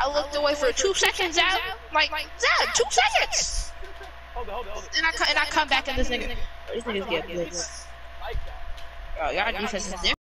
I looked away for 2 seconds out. Like, Zed, 2 seconds. Hold it. And I come back and this nigga. These niggas get blitzed. Bro, y'all defense is there.